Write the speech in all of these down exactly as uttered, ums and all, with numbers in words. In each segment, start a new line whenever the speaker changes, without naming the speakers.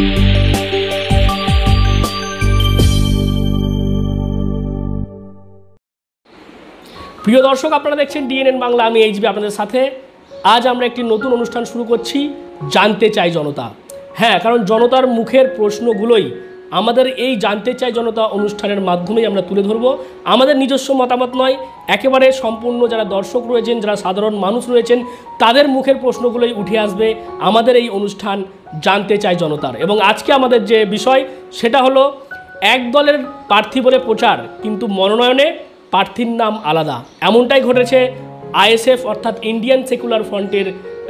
প্রিয় দর্শক, আপনারা দেখছেন ডিএনএন বাংলা, আমি এইচবি আপনাদের সাথে। আজ আমরা একটি নতুন অনুষ্ঠান শুরু করছি, জানতে চাই জনতা। হ্যাঁ, কারণ জনতার মুখের প্রশ্নগুলোই আমাদের এই জানতে চাই জনতা অনুষ্ঠানের মাধ্যমেই আমরা তুলে ধরব। আমাদের নিজস্ব মতামত নয়, একেবারে সম্পূর্ণ যারা দর্শক রয়েছেন, যারা সাধারণ মানুষ রয়েছেন, তাদের মুখের প্রশ্নগুলোই উঠে আসবে আমাদের এই অনুষ্ঠান জানতে চাই জনতার। এবং আজকে আমাদের যে বিষয় সেটা হলো এক দলের প্রার্থী বলে প্রচার, কিন্তু মনোনয়নে প্রার্থীর নাম আলাদা। এমনটাই ঘটেছে আইএসএফ অর্থাৎ ইন্ডিয়ান সেকুলার ফ্রন্টের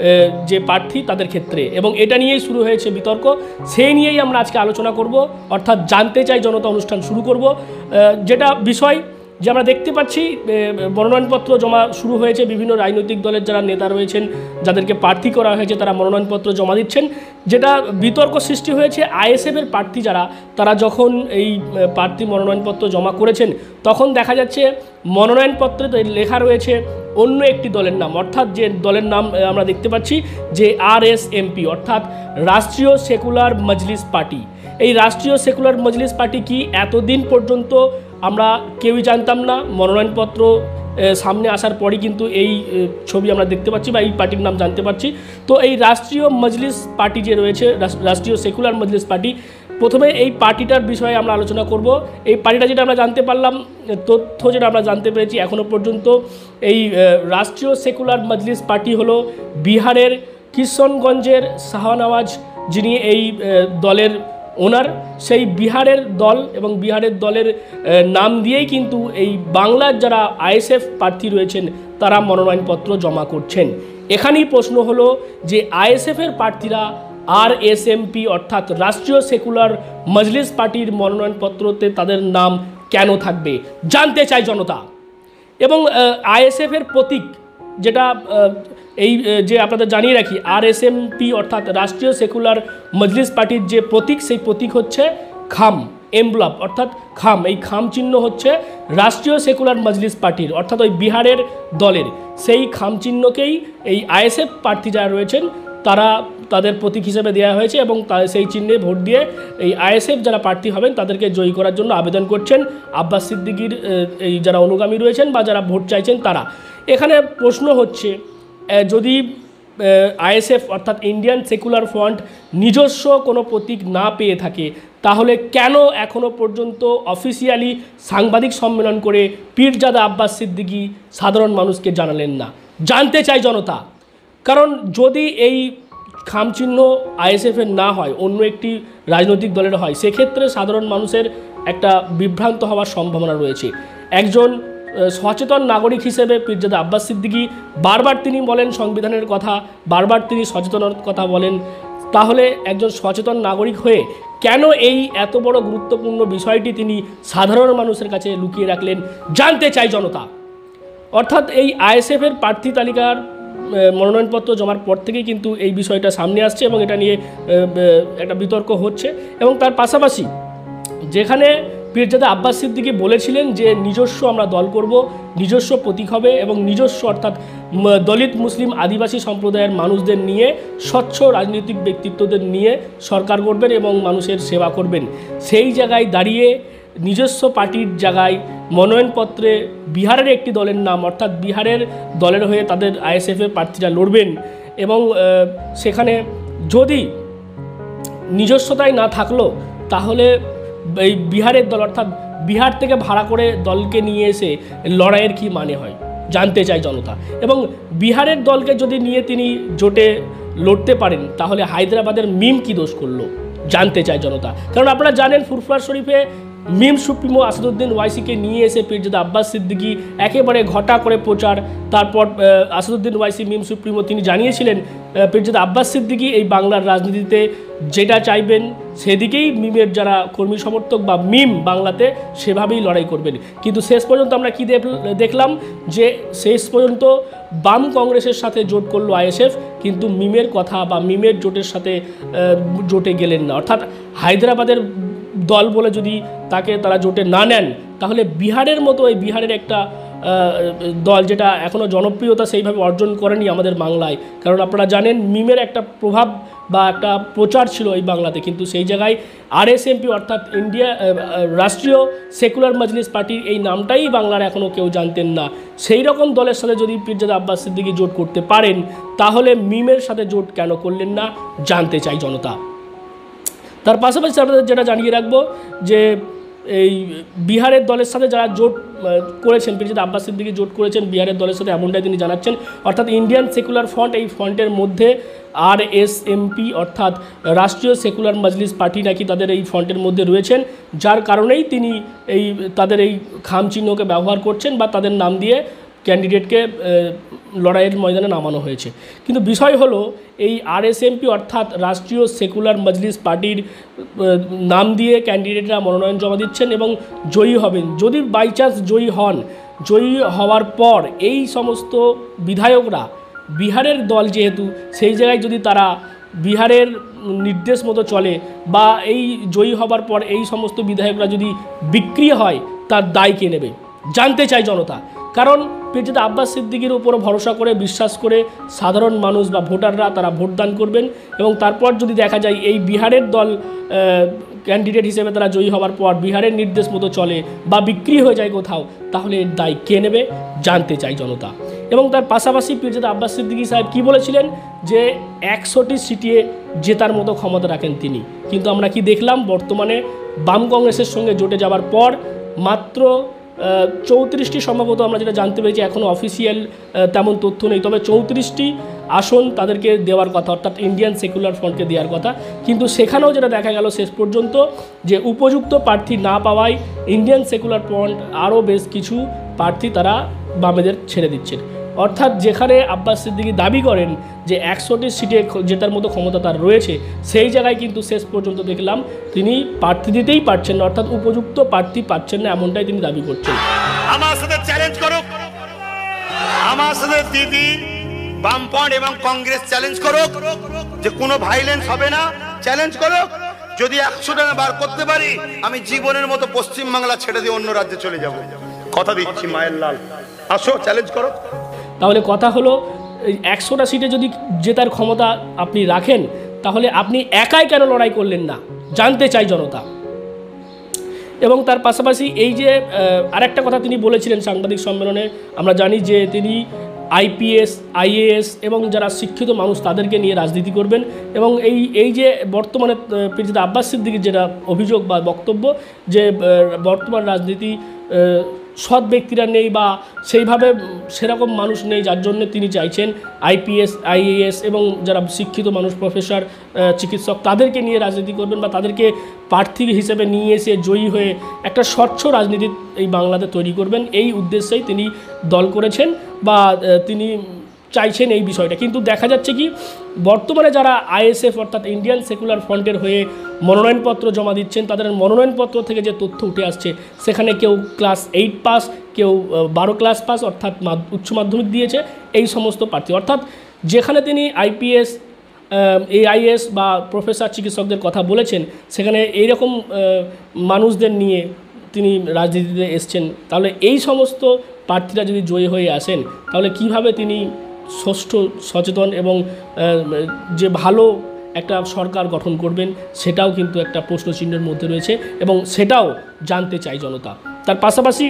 যে প্রার্থী তাদের ক্ষেত্রে, এবং এটা নিয়েই শুরু হয়েছে বিতর্ক। সেই নিয়েই আমরা আজকে আলোচনা করব, অর্থাৎ জানতে চাই জনতা অনুষ্ঠান শুরু করব। যেটা বিষয় যে আমরা দেখতে পাচ্ছি মনোনয়নপত্র জমা শুরু হয়েছে, বিভিন্ন রাজনৈতিক দলের যারা নেতা রয়েছেন, যাদেরকে প্রার্থী করা হয়েছে, তারা মনোনয়নপত্র জমা দিচ্ছেন। যেটা বিতর্ক সৃষ্টি হয়েছে, আইএসএফের প্রার্থী যারা, তারা যখন এই প্রার্থী মনোনয়নপত্র জমা করেছেন, তখন দেখা যাচ্ছে মনোনয়নপত্রে লেখা রয়েছে অন্য একটি দলের নাম, অর্থাৎ যে দলের নাম আমরা দেখতে পাচ্ছি যে আরএসএমপি অর্থাৎ রাষ্ট্রীয় সেকুলার মজলিস পার্টি। এই রাষ্ট্রীয় সেকুলার মজলিস পার্টি কি এতদিন পর্যন্ত আমরা কেউই জানতাম না। মনোনয়নপত্র সামনে আসার পরই কিন্তু এই ছবি আমরা দেখতে পাচ্ছি বা এই পার্টির নাম জানতে পারছি। তো এই রাষ্ট্রীয় মজলিস পার্টি যে রয়েছে, রাষ্ট্রীয় সেকুলার মজলিস পার্টি, প্রথমে এই পার্টিটার বিষয়ে আমরা আলোচনা করব। এই পার্টিটা যেটা আমরা জানতে পারলাম, তথ্য যেটা আমরা জানতে পেরেছি এখনও পর্যন্ত, এই রাষ্ট্রীয় সেকুলার মজলিস পার্টি হলো বিহারের কিশনগঞ্জের শাহনওয়াজ, যিনি এই দলের ওনার, সেই বিহারের দল এবং বিহারের দলের নাম দিয়েই কিন্তু এই বাংলার যারা আইএসএফ প্রার্থী রয়েছেন তারা মনোনয়নপত্র জমা করছেন। এখানেই প্রশ্ন হলো যে আইএসএফের প্রার্থীরা আরএসএমপি অর্থাৎ রাষ্ট্রীয় সেকুলার মজলিস পার্টির মনোনয়নপত্রতে তাদের নাম কেন থাকবে, জানতে চাই জনতা। এবং আইএসএফের প্রতীক যেটা এই যে আপনাদের জানিয়ে রাখি, আরএসএমপি অর্থাৎ রাষ্ট্রীয় সেকুলার মজলিস পার্টির যে প্রতীক, সেই প্রতীক হচ্ছে খাম, এমব্লব অর্থাৎ খাম। এই খাম চিহ্ন হচ্ছে রাষ্ট্রীয় সেকুলার মজলিস পার্টির অর্থাৎ ওই বিহারের দলের। সেই খাম চিহ্নকেই এই আইএসএফ প্রার্থী যারা রয়েছেন তারা তাদের প্রতীক হিসেবে দেওয়া হয়েছে, এবং সেই চিহ্নে ভোট দিয়ে এই আইএসএফ যারা প্রার্থী হবেন তাদেরকে জয়ী করার জন্য আবেদন করছেন আব্বাস সিদ্দিকীর এই যারা অনুগামী রয়েছেন বা যারা ভোট চাইছেন তারা। এখানে প্রশ্ন হচ্ছে, যদি আইএসএফ অর্থাৎ ইন্ডিয়ান সেকুলার ফ্রন্ট নিজস্ব কোনো প্রতীক না পেয়ে থাকে, তাহলে কেন এখনও পর্যন্ত অফিসিয়ালি সাংবাদিক সম্মেলন করে পীরজাদা আব্বাস সিদ্দিকী সাধারণ মানুষকে জানালেন না, জানতে চাই জনতা। কারণ যদি এই খামচিহ্ন আইএসএফের না হয়, অন্য একটি রাজনৈতিক দলের হয়, সেক্ষেত্রে সাধারণ মানুষের একটা বিভ্রান্ত হওয়ার সম্ভাবনা রয়েছে। একজন সচেতন নাগরিক হিসেবে পীরজাদা আব্বাস সিদ্দিকী বারবার তিনি বলেন সংবিধানের কথা, বারবার তিনি সচেতনের কথা বলেন। তাহলে একজন সচেতন নাগরিক হয়ে কেন এই এত বড় গুরুত্বপূর্ণ বিষয়টি তিনি সাধারণ মানুষের কাছে লুকিয়ে রাখলেন, জানতে চাই জনতা। অর্থাৎ এই আইএসএফের প্রার্থী তালিকার মনোনয়নপত্র জমার পর থেকেই কিন্তু এই বিষয়টা সামনে আসছে এবং এটা নিয়ে একটা বিতর্ক হচ্ছে। এবং তার পাশাপাশি যেখানে পীরজাদা আব্বাস সিদ্দিকী বলেছিলেন যে নিজস্ব আমরা দল করব, নিজস্ব প্রতীক হবে এবং নিজস্ব অর্থাৎ দলিত মুসলিম আদিবাসী সম্প্রদায়ের মানুষদের নিয়ে, স্বচ্ছ রাজনৈতিক ব্যক্তিত্বদের নিয়ে সরকার করবেন এবং মানুষের সেবা করবেন, সেই জায়গায় দাঁড়িয়ে নিজস্ব পার্টির জায়গায় মনোনয়নপত্রে বিহারের একটি দলের নাম অর্থাৎ বিহারের দলের হয়ে তাদের আইএসএফের প্রার্থীরা লড়বেন। এবং সেখানে যদি নিজস্বতাই না থাকলো, তাহলে এই বিহারের দল অর্থাৎ বিহার থেকে ভাড়া করে দলকে নিয়ে এসে লড়াইয়ের কি মানে হয়, জানতে চাই জনতা। এবং বিহারের দলকে যদি নিয়ে তিনি জোটে লড়তে পারেন, তাহলে হায়দ্রাবাদের মিম কি দোষ করলো, জানতে চাই জনতা। কারণ আপনারা জানেন ফুরফুরা শরীফে মিম সুপ্রিমো আসাদুদ্দিন ওয়াইসিকে নিয়ে এসে পীরজাদা আব্বাস সিদ্দিকী একেবারে ঘটা করে প্রচার। তারপর আসাদুদ্দিন ওয়াইসি মিম সুপ্রিমো তিনি জানিয়েছিলেন পীরজাদা আব্বাস সিদ্দিকী এই বাংলার রাজনীতিতে যেটা চাইবেন সেদিকেই মিমের যারা কর্মী সমর্থক বা মিম বাংলাতে সেভাবেই লড়াই করবেন। কিন্তু শেষ পর্যন্ত আমরা কি দেখলাম যে শেষ পর্যন্ত বাম কংগ্রেসের সাথে জোট করলো আইএসএফ, কিন্তু মিমের কথা বা মিমের জোটের সাথে জোটে গেলেন না। অর্থাৎ হায়দ্রাবাদের দল বলে যদি তাকে তারা জোটে না নেন, তাহলে বিহারের মতো এই বিহারের একটা দল, যেটা এখনও জনপ্রিয়তা সেইভাবে অর্জন করেনি আমাদের বাংলায়। কারণ আপনারা জানেন মিমের একটা প্রভাব বা একটা প্রচার ছিল এই বাংলাতে, কিন্তু সেই জায়গায় আরএসএমপি অর্থাৎ ইন্ডিয়া রাষ্ট্রীয় সেকুলার মজলিস পার্টির এই নামটাই বাংলার এখনও কেউ জানতেন না। সেই রকম দলের সাথে যদি পীরজাদা আব্বাস সিদ্দিকী জোট করতে পারেন, তাহলে মিমের সাথে জোট কেন করলেন না, জানতে চাই জনতা। তার পাশাপাশি আপনাদের যেটা জানিয়ে রাখবো যে এই বিহারের দলের সাথে যারা জোট করেছেন, পীরজাদা আব্বাস সিদ্দিকী জোট করেছেন বিহারের দলের সাথে, এমনটাই তিনি জানাচ্ছেন। অর্থাৎ ইন্ডিয়ান সেকুলার ফ্রন্ট, এই ফ্রন্টের মধ্যে আর এস এম পি অর্থাৎ রাষ্ট্রীয় সেকুলার মজলিস পার্টি নাকি তাদের এই ফ্রন্টের মধ্যে রয়েছেন, যার কারণেই তিনি এই তাদের এই খাম চিহ্নকে ব্যবহার করছেন বা তাদের নাম দিয়ে ক্যান্ডিডেটকে লড়াইয়ের ময়দানে নামানো হয়েছে। কিন্তু বিষয় হলো এই আরএসএমপি অর্থাৎ রাষ্ট্রীয় সেকুলার মজলিস পার্টির নাম দিয়ে ক্যান্ডিডেটরা মনোনয়ন জমা দিচ্ছেন এবং জয়ী হবেন। যদি বাই চান্স জয়ী হন, জয়ী হওয়ার পর এই সমস্ত বিধায়করা বিহারের দল যেহেতু, সেই জায়গায় যদি তারা বিহারের নির্দেশ মতো চলে বা এই জয়ী হবার পর এই সমস্ত বিধায়করা যদি বিক্রি হয়, তার দায় কে নেবে, জানতে চাই জনতা। কারণ পীরজাদা আব্বাস সিদ্দিকীর উপর ভরসা করে বিশ্বাস করে সাধারণ মানুষ বা ভোটাররা তারা ভোটদান করবেন এবং তারপর যদি দেখা যায় এই বিহারের দল ক্যান্ডিডেট হিসেবে তারা জয়ী হওয়ার পর বিহারের নির্দেশ মতো চলে বা বিক্রি হয়ে যায় কোথাও, তাহলে এর দায় কে নেবে, জানতে চাই জনতা। এবং তার পাশাপাশি পীরজাদা আব্বাস সিদ্দিকী সাহেব কী বলেছিলেন যে একশোটি সিটে জেতার মতো ক্ষমতা রাখেন তিনি। কিন্তু আমরা কি দেখলাম, বর্তমানে বাম কংগ্রেসের সঙ্গে জোটে যাওয়ার পর মাত্র চৌত্রিশটি সম্ভবত আমরা যেটা জানতে পেরেছি, এখনও অফিসিয়াল তেমন তথ্য নেই, তবে চৌত্রিশটি আসন তাদেরকে দেওয়ার কথা, অর্থাৎ ইন্ডিয়ান সেকুলার ফ্রন্টকে দেওয়ার কথা। কিন্তু সেখানেও যেটা দেখা গেল শেষ পর্যন্ত যে উপযুক্ত প্রার্থী না পাওয়ায় ইন্ডিয়ান সেকুলার ফ্রন্ট আরও বেশ কিছু প্রার্থী তারা বামেদের ছেড়ে দিচ্ছেন। অর্থাৎ যেখানে আব্বাস সিদ্দিকী দাবি করেন যে একশোটি সিটে জেতার মতো ক্ষমতা তার রয়েছে, সেই জায়গায় কিন্তু শেষ পর্যন্ত দেখলাম তিনি প্রার্থী দিতেই পারছেন না, অর্থাৎ উপযুক্ত প্রার্থী পাচ্ছেন না, এমনটাই তিনি দাবি করছেন।
আমার সাথে চ্যালেঞ্জ করুক, আমার সাথে দিদি বামপন্থ এবং কংগ্রেস চ্যালেঞ্জ করুক যে কোনো ভাইলেন্স হবে না, চ্যালেঞ্জ করুক। যদি একশো টাকা বার করতে পারি, আমি জীবনের মতো পশ্চিমবাংলা ছেড়ে দিয়ে অন্য রাজ্যে চলে যাব, কথা দিচ্ছি। মায়ের লাল, আসো চ্যালেঞ্জ করো।
তাহলে কথা হলো একশোটা সিটে যদি জেতার ক্ষমতা আপনি রাখেন, তাহলে আপনি একাই কেন লড়াই করলেন না, জানতে চাই জনতা। এবং তার পাশাপাশি এই যে আরেকটা কথা তিনি বলেছিলেন সাংবাদিক সম্মেলনে, আমরা জানি যে তিনি আইপিএস আইএএস এবং যারা শিক্ষিত মানুষ তাদেরকে নিয়ে রাজনীতি করবেন। এবং এই এই যে বর্তমানে পীরজাদা আব্বাস সিদ্দিকীর যেটা অভিযোগ বা বক্তব্য যে বর্তমান রাজনীতি সৎ ব্যক্তিরা নেই বা সেইভাবে সেরকম মানুষ নেই, যার জন্য তিনি চাইছেন আইপিএস আইএএস এবং যারা শিক্ষিত মানুষ, প্রফেসর, চিকিৎসক, তাদেরকে নিয়ে রাজনীতি করবেন বা তাদেরকে প্রার্থী হিসেবে নিয়ে এসে জয়ী হয়ে একটা স্বচ্ছ রাজনীতি এই বাংলাতে তৈরি করবেন, এই উদ্দেশ্যেই তিনি দল করেছেন বা তিনি চাইছেন এই বিষয়টা। কিন্তু দেখা যাচ্ছে কি, বর্তমানে যারা আইএসএফ অর্থাৎ ইন্ডিয়ান সেকুলার ফ্রন্টের হয়ে মনোনয়নপত্র জমা দিচ্ছেন, তাদের মনোনয়নপত্র থেকে যে তথ্য উঠে আসছে, সেখানে কেউ ক্লাস এইট পাস, কেউ বারো ক্লাস পাস অর্থাৎ উচ্চ মাধ্যমিক দিয়েছে এই সমস্ত প্রার্থী। অর্থাৎ যেখানে তিনি আইপিএস এআইএস বা প্রফেসর চিকিৎসকদের কথা বলেছেন, সেখানে এইরকম মানুষদের নিয়ে তিনি রাজনীতিতে এসছেন। তাহলে এই সমস্ত প্রার্থীরা যদি জয়ী হয়ে আসেন, তাহলে কিভাবে তিনি ষষ্ঠ সচেতন এবং যে ভালো একটা সরকার গঠন করবেন, সেটাও কিন্তু একটা প্রশ্নচিহ্নের মধ্যে রয়েছে এবং সেটাও জানতে চাই জনতা। তার পাশাপাশি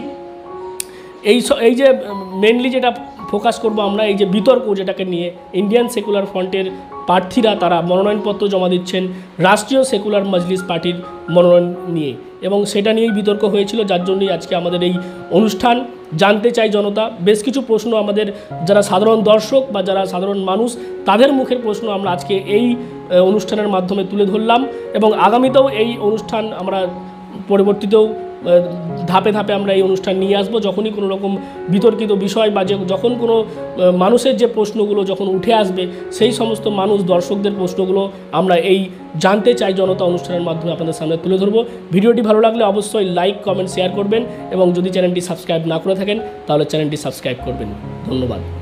এই এই যে মেনলি যেটা ফোকাস করব আমরা, এই যে বিতর্ক যেটাকে নিয়ে, ইন্ডিয়ান সেকুলার ফ্রন্টের প্রার্থীরা তারা মনোনয়নপত্র জমা দিচ্ছেন রাষ্ট্রীয় সেকুলার মজলিস পার্টির মনোনয়ন নিয়ে, এবং সেটা নিয়েই বিতর্ক হয়েছিল, যার জন্যই আজকে আমাদের এই অনুষ্ঠান জানতে চাই জনতা। বেশ কিছু প্রশ্ন আমাদের যারা সাধারণ দর্শক বা যারা সাধারণ মানুষ, তাদের মুখের প্রশ্ন আমরা আজকে এই অনুষ্ঠানের মাধ্যমে তুলে ধরলাম এবং আগামীতেও এই অনুষ্ঠান আমরা পরবর্তীতেও ধাপে ধাপে আমরা এই অনুষ্ঠান নিয়ে আসবো। যখনই কোনো রকম বিতর্কিত বিষয় বা যে যখন কোনো মানুষের যে প্রশ্নগুলো যখন উঠে আসবে, সেই সমস্ত মানুষ দর্শকদের প্রশ্নগুলো আমরা এই জানতে চাই জনতা অনুষ্ঠানের মাধ্যমে আপনাদের সামনে তুলে ধরবো। ভিডিওটি ভালো লাগলে অবশ্যই লাইক, কমেন্ট, শেয়ার করবেন এবং যদি চ্যানেলটি সাবস্ক্রাইব না করে থাকেন তাহলে চ্যানেলটি সাবস্ক্রাইব করবেন। ধন্যবাদ।